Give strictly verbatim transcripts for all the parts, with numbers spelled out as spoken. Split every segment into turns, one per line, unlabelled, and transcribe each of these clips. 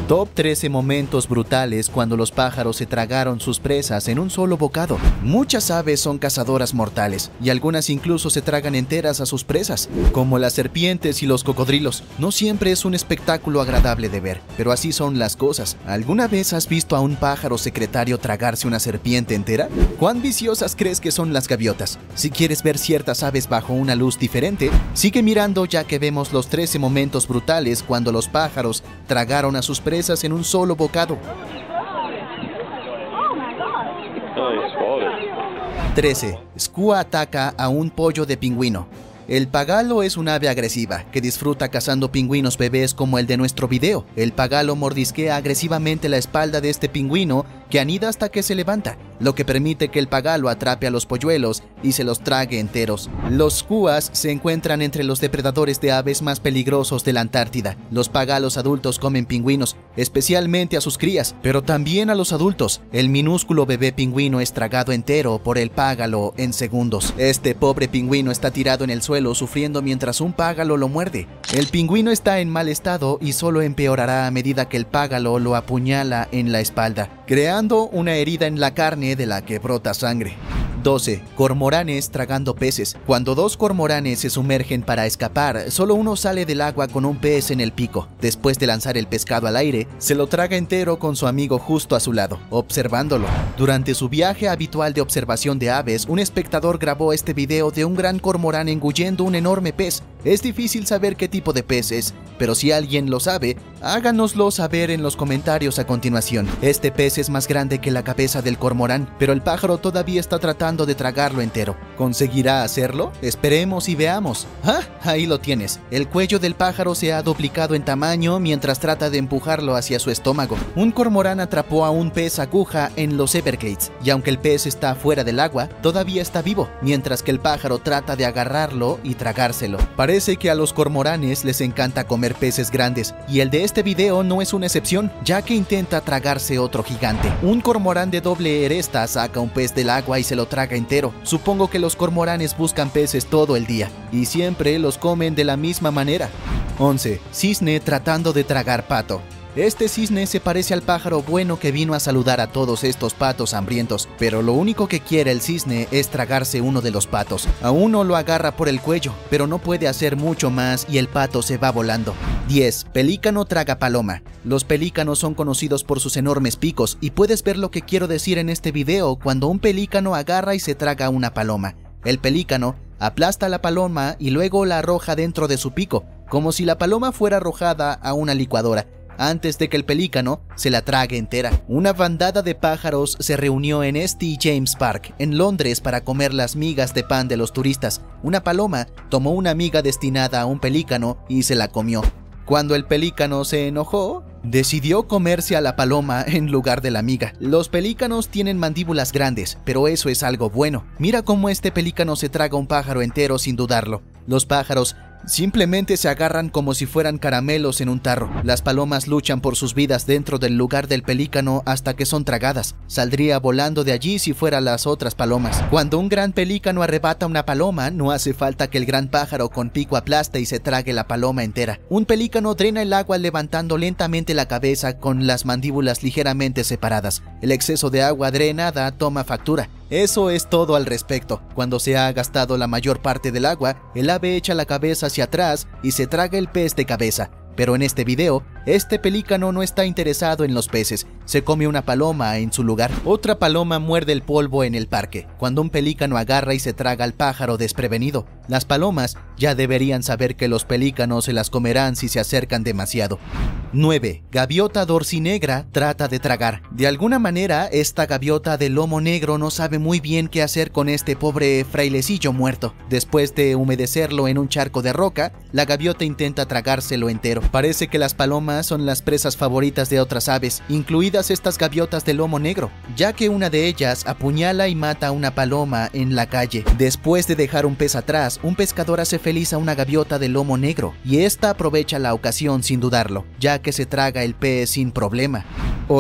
Top trece momentos brutales cuando los pájaros se tragaron sus presas en un solo bocado. Muchas aves son cazadoras mortales y algunas incluso se tragan enteras a sus presas, como las serpientes y los cocodrilos. No siempre es un espectáculo agradable de ver, pero así son las cosas. ¿Alguna vez has visto a un pájaro secretario tragarse una serpiente entera? ¿Cuán viciosas crees que son las gaviotas? Si quieres ver ciertas aves bajo una luz diferente, sigue mirando ya que vemos los trece momentos brutales cuando los pájaros tragaron a sus presas en un solo bocado. trece. Skua ataca a un pollo de pingüino. El pagalo es un ave agresiva que disfruta cazando pingüinos bebés como el de nuestro video. El pagalo mordisquea agresivamente la espalda de este pingüino que anida hasta que se levanta, lo que permite que el pagalo atrape a los polluelos y se los trague enteros. Los skuas se encuentran entre los depredadores de aves más peligrosos de la Antártida. Los pagalos adultos comen pingüinos, especialmente a sus crías, pero también a los adultos. El minúsculo bebé pingüino es tragado entero por el págalo en segundos. Este pobre pingüino está tirado en el suelo sufriendo mientras un págalo lo muerde. El pingüino está en mal estado y solo empeorará a medida que el págalo lo apuñala en la espalda, creando una herida en la carne de la que brota sangre. doce. Cormoranes tragando peces. Cuando dos cormoranes se sumergen para escapar, solo uno sale del agua con un pez en el pico. Después de lanzar el pescado al aire, se lo traga entero con su amigo justo a su lado, observándolo. Durante su viaje habitual de observación de aves, un espectador grabó este video de un gran cormorán engullendo un enorme pez. Es difícil saber qué tipo de pez es, pero si alguien lo sabe, háganoslo saber en los comentarios a continuación. Este pez es más grande que la cabeza del cormorán, pero el pájaro todavía está tratando de tragarlo entero. ¿Conseguirá hacerlo? Esperemos y veamos. ¡Ah! Ahí lo tienes. El cuello del pájaro se ha duplicado en tamaño mientras trata de empujarlo hacia su estómago. Un cormorán atrapó a un pez aguja en los Everglades, y aunque el pez está fuera del agua, todavía está vivo, mientras que el pájaro trata de agarrarlo y tragárselo. Parece que a los cormoranes les encanta comer peces grandes, y el de este video no es una excepción, ya que intenta tragarse otro gigante. Un cormorán de doble aresta saca un pez del agua y se lo traga entero. Supongo que los cormoranes buscan peces todo el día, y siempre los comen de la misma manera. once. Cisne tratando de tragar pato. Este cisne se parece al pájaro bueno que vino a saludar a todos estos patos hambrientos, pero lo único que quiere el cisne es tragarse uno de los patos. A uno lo agarra por el cuello, pero no puede hacer mucho más y el pato se va volando. diez. Pelícano traga paloma. Los pelícanos son conocidos por sus enormes picos y puedes ver lo que quiero decir en este video cuando un pelícano agarra y se traga una paloma. El pelícano aplasta la paloma y luego la arroja dentro de su pico, como si la paloma fuera arrojada a una licuadora, antes de que el pelícano se la trague entera. Una bandada de pájaros se reunió en S T James Park, en Londres, para comer las migas de pan de los turistas. Una paloma tomó una miga destinada a un pelícano y se la comió. Cuando el pelícano se enojó, decidió comerse a la paloma en lugar de la miga. Los pelícanos tienen mandíbulas grandes, pero eso es algo bueno. Mira cómo este pelícano se traga un pájaro entero sin dudarlo. Los pájaros simplemente se agarran como si fueran caramelos en un tarro. Las palomas luchan por sus vidas dentro del lugar del pelícano hasta que son tragadas. Saldría volando de allí si fuera las otras palomas. Cuando un gran pelícano arrebata una paloma, no hace falta que el gran pájaro con pico aplaste y se trague la paloma entera. Un pelícano drena el agua levantando lentamente la cabeza con las mandíbulas ligeramente separadas. El exceso de agua drenada toma factura. Eso es todo al respecto. Cuando se ha gastado la mayor parte del agua, el ave echa la cabeza hacia atrás y se traga el pez de cabeza. Pero en este video, este pelícano no está interesado en los peces, se come una paloma en su lugar. Otra paloma muerde el polvo en el parque, cuando un pelícano agarra y se traga al pájaro desprevenido. Las palomas ya deberían saber que los pelícanos se las comerán si se acercan demasiado. nueve. Gaviota dorsinegra trata de tragar. De alguna manera, esta gaviota de lomo negro no sabe muy bien qué hacer con este pobre frailecillo muerto. Después de humedecerlo en un charco de roca, la gaviota intenta tragárselo entero. Parece que las palomas son las presas favoritas de otras aves, incluidas estas gaviotas de lomo negro, ya que una de ellas apuñala y mata a una paloma en la calle. Después de dejar un pez atrás, un pescador hace feliz a una gaviota de lomo negro, y esta aprovecha la ocasión sin dudarlo, ya que se traga el pez sin problema. ocho.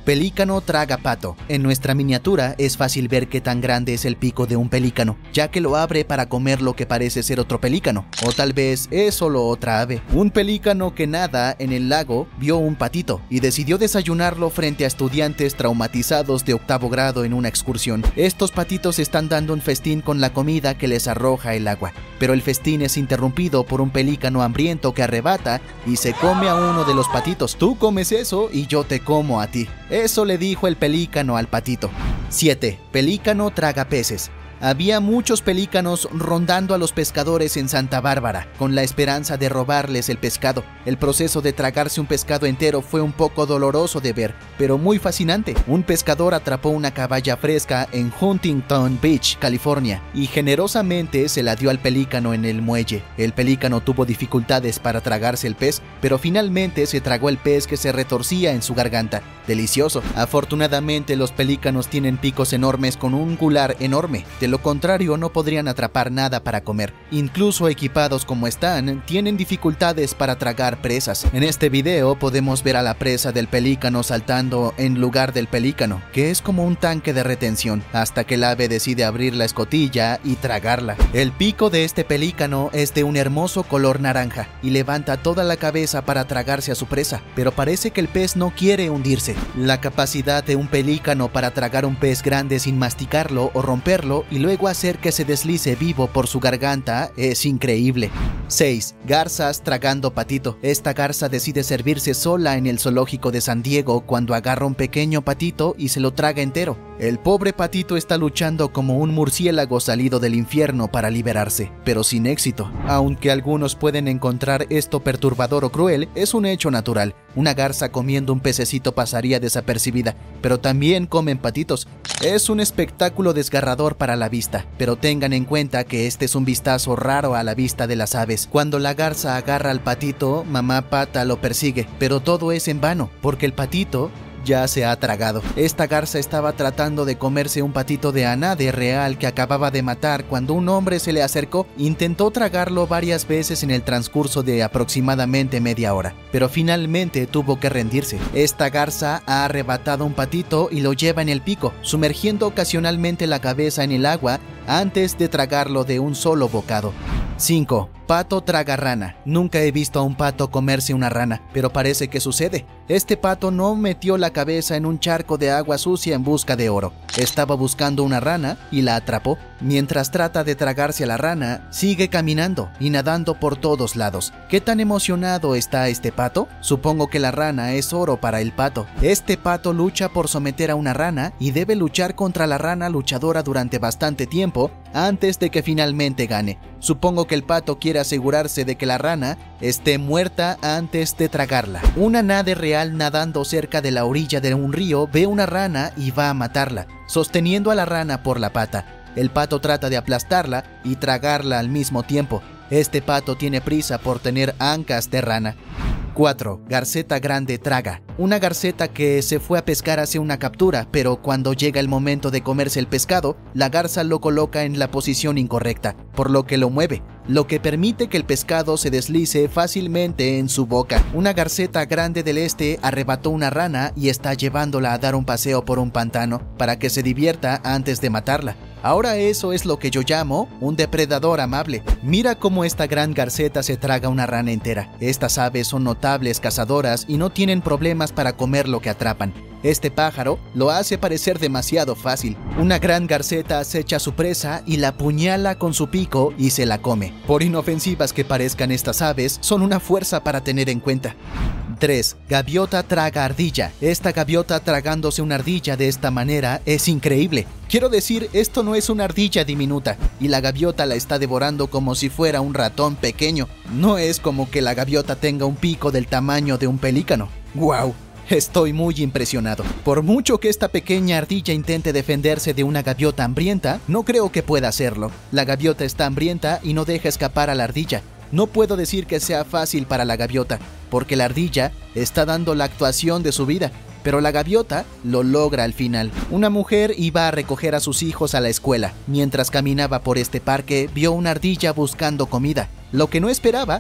Pelícano traga pato. En nuestra miniatura es fácil ver qué tan grande es el pico de un pelícano, ya que lo abre para comer lo que parece ser otro pelícano, o tal vez es solo otra ave. Un pelícano que nada en el lago vio un patito y decidió desayunarlo frente a estudiantes traumatizados de octavo grado en una excursión. Estos patitos están dando un festín con la comida que les arroja el agua, pero el festín es interrumpido por un pelícano hambriento que arrebata y se come a uno de los patitos. Tú comes eso y yo te como a ti. Eso le dijo el pelícano al patito. siete. Pelícano traga peces. Había muchos pelícanos rondando a los pescadores en Santa Bárbara, con la esperanza de robarles el pescado. El proceso de tragarse un pescado entero fue un poco doloroso de ver, pero muy fascinante. Un pescador atrapó una caballa fresca en Huntington Beach, California, y generosamente se la dio al pelícano en el muelle. El pelícano tuvo dificultades para tragarse el pez, pero finalmente se tragó el pez que se retorcía en su garganta. Delicioso. Afortunadamente, los pelícanos tienen picos enormes con un gular enorme. De lo contrario, no podrían atrapar nada para comer. Incluso equipados como están, tienen dificultades para tragar presas. En este video podemos ver a la presa del pelícano saltando en lugar del pelícano, que es como un tanque de retención, hasta que el ave decide abrir la escotilla y tragarla. El pico de este pelícano es de un hermoso color naranja y levanta toda la cabeza para tragarse a su presa, pero parece que el pez no quiere hundirse. La capacidad de un pelícano para tragar un pez grande sin masticarlo o romperlo y luego hacer que se deslice vivo por su garganta es increíble. seis. Garzas tragando patito. Esta garza decide servirse sola en el zoológico de San Diego cuando agarra un pequeño patito y se lo traga entero. El pobre patito está luchando como un murciélago salido del infierno para liberarse, pero sin éxito. Aunque algunos pueden encontrar esto perturbador o cruel, es un hecho natural. Una garza comiendo un pececito pasaría desapercibida, pero también comen patitos. Es un espectáculo desgarrador para la vista, pero tengan en cuenta que este es un vistazo raro a la vista de las aves. Cuando la garza agarra al patito, mamá pata lo persigue, pero todo es en vano, porque el patito ya se ha tragado. Esta garza estaba tratando de comerse un patito de anade real que acababa de matar cuando un hombre se le acercó. Intentó tragarlo varias veces en el transcurso de aproximadamente media hora, pero finalmente tuvo que rendirse. Esta garza ha arrebatado un patito y lo lleva en el pico, sumergiendo ocasionalmente la cabeza en el agua antes de tragarlo de un solo bocado. cinco. Pato traga rana. Nunca he visto a un pato comerse una rana, pero parece que sucede. Este pato no metió la cabeza en un charco de agua sucia en busca de oro. Estaba buscando una rana y la atrapó. Mientras trata de tragarse a la rana, sigue caminando y nadando por todos lados. ¿Qué tan emocionado está este pato? Supongo que la rana es oro para el pato. Este pato lucha por someter a una rana y debe luchar contra la rana luchadora durante bastante tiempo antes de que finalmente gane. Supongo que el pato quiere asegurarse de que la rana esté muerta antes de tragarla. Una nade real nadando cerca de la orilla de un río ve una rana y va a matarla, sosteniendo a la rana por la pata. El pato trata de aplastarla y tragarla al mismo tiempo. Este pato tiene prisa por tener ancas de rana. cuatro. Garceta grande traga. Una garceta que se fue a pescar hace una captura, pero cuando llega el momento de comerse el pescado, la garza lo coloca en la posición incorrecta, por lo que lo mueve, lo que permite que el pescado se deslice fácilmente en su boca. Una garceta grande del este arrebató una rana y está llevándola a dar un paseo por un pantano para que se divierta antes de matarla. Ahora eso es lo que yo llamo un depredador amable. Mira cómo esta gran garceta se traga una rana entera. Estas aves son notables cazadoras y no tienen problemas para comer lo que atrapan. Este pájaro lo hace parecer demasiado fácil. Una gran garceta acecha a su presa y la apuñala con su pico y se la come. Por inofensivas que parezcan estas aves, son una fuerza para tener en cuenta. tres. Gaviota traga ardilla. Esta gaviota tragándose una ardilla de esta manera es increíble. Quiero decir, esto no es una ardilla diminuta y la gaviota la está devorando como si fuera un ratón pequeño. No es como que la gaviota tenga un pico del tamaño de un pelícano. ¡Guau! Estoy muy impresionado. Por mucho que esta pequeña ardilla intente defenderse de una gaviota hambrienta, no creo que pueda hacerlo. La gaviota está hambrienta y no deja escapar a la ardilla. No puedo decir que sea fácil para la gaviota, porque la ardilla está dando la actuación de su vida, pero la gaviota lo logra al final. Una mujer iba a recoger a sus hijos a la escuela. Mientras caminaba por este parque, vio una ardilla buscando comida. Lo que no esperaba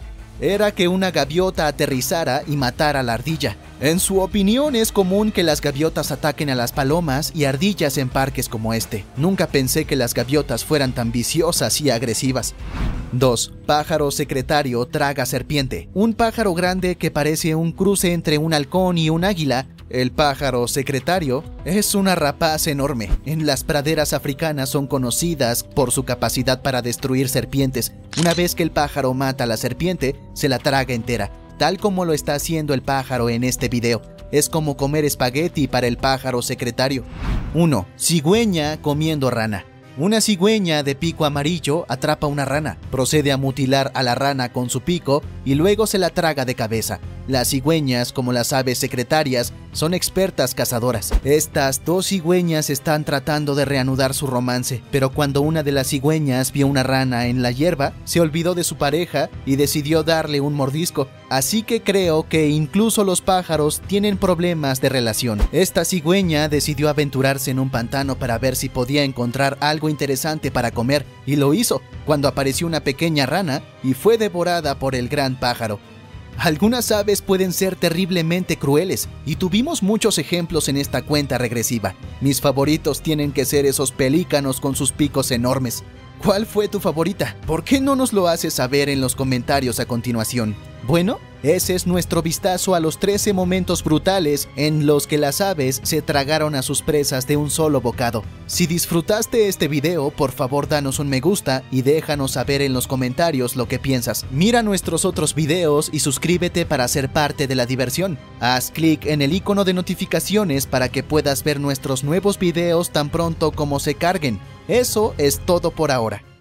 era que una gaviota aterrizara y matara a la ardilla. En su opinión, es común que las gaviotas ataquen a las palomas y ardillas en parques como este. Nunca pensé que las gaviotas fueran tan viciosas y agresivas. dos. Pájaro secretario traga serpiente. Un pájaro grande que parece un cruce entre un halcón y un águila. El pájaro secretario es una rapaz enorme. En las praderas africanas son conocidas por su capacidad para destruir serpientes. Una vez que el pájaro mata a la serpiente, se la traga entera, tal como lo está haciendo el pájaro en este video. Es como comer espagueti para el pájaro secretario. uno. Cigüeña comiendo rana. Una cigüeña de pico amarillo atrapa una rana, procede a mutilar a la rana con su pico y luego se la traga de cabeza. Las cigüeñas, como las aves secretarias, son expertas cazadoras. Estas dos cigüeñas están tratando de reanudar su romance, pero cuando una de las cigüeñas vio una rana en la hierba, se olvidó de su pareja y decidió darle un mordisco. Así que creo que incluso los pájaros tienen problemas de relación. Esta cigüeña decidió aventurarse en un pantano para ver si podía encontrar algo interesante para comer, y lo hizo cuando apareció una pequeña rana y fue devorada por el gran pájaro. Algunas aves pueden ser terriblemente crueles y tuvimos muchos ejemplos en esta cuenta regresiva. Mis favoritos tienen que ser esos pelícanos con sus picos enormes. ¿Cuál fue tu favorita? ¿Por qué no nos lo haces saber en los comentarios a continuación? Bueno, ese es nuestro vistazo a los trece momentos brutales en los que las aves se tragaron a sus presas de un solo bocado. Si disfrutaste este video, por favor danos un me gusta y déjanos saber en los comentarios lo que piensas. Mira nuestros otros videos y suscríbete para ser parte de la diversión. Haz clic en el icono de notificaciones para que puedas ver nuestros nuevos videos tan pronto como se carguen. Eso es todo por ahora.